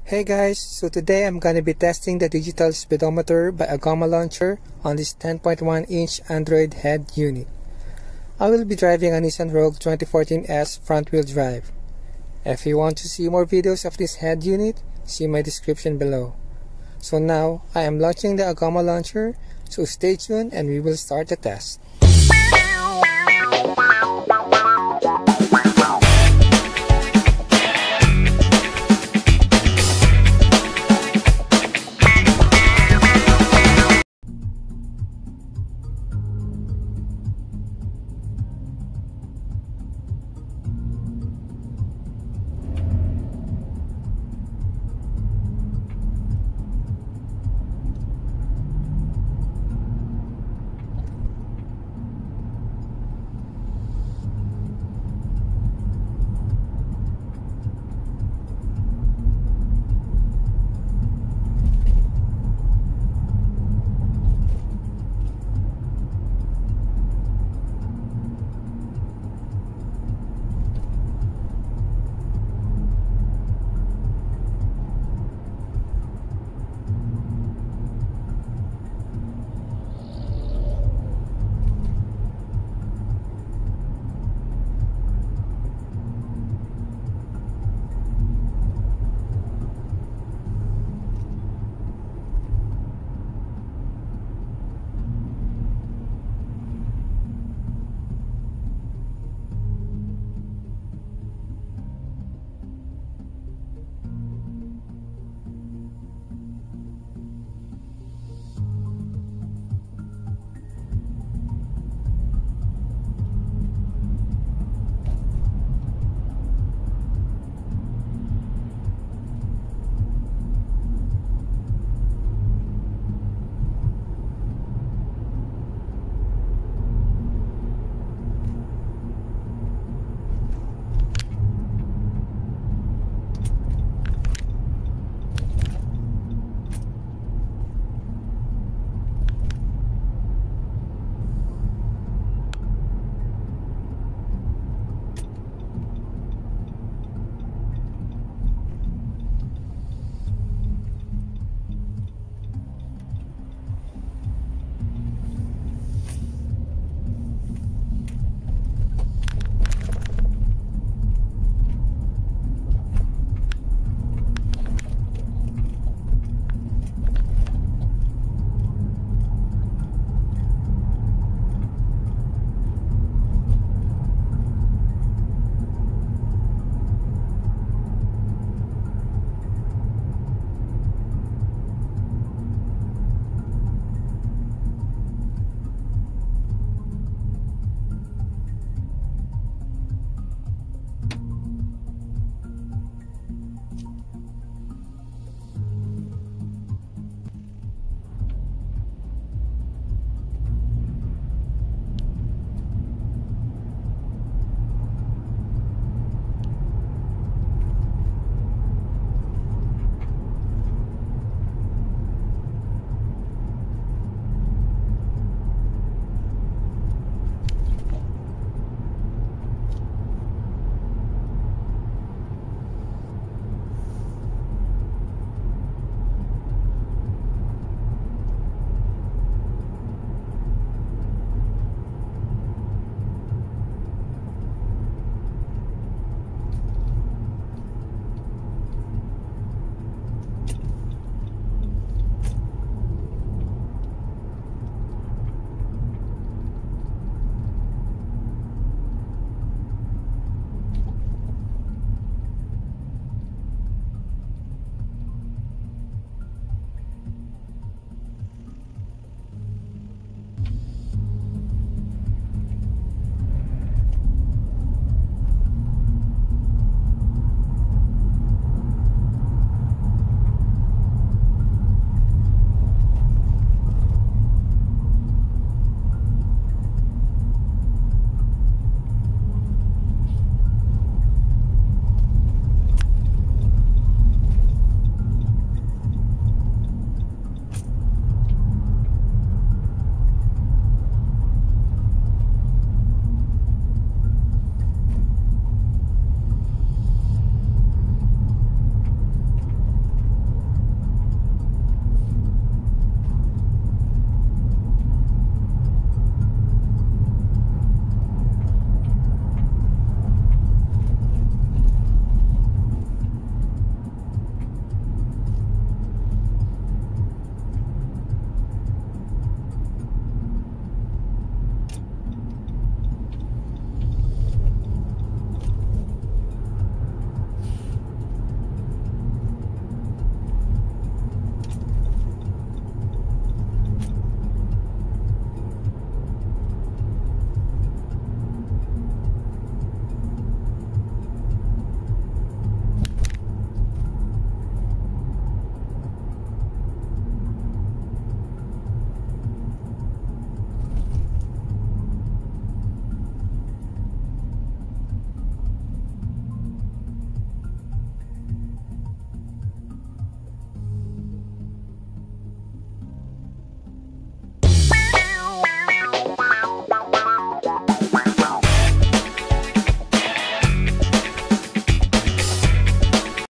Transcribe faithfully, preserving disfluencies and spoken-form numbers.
Hey guys, so today I'm gonna be testing the digital speedometer by Agama Launcher on this ten point one inch Android head unit. I will be driving a Nissan Rogue twenty fourteen S front-wheel drive. If you want to see more videos of this head unit, see my description below. So now, I am launching the Agama Launcher, so stay tuned and we will start the test.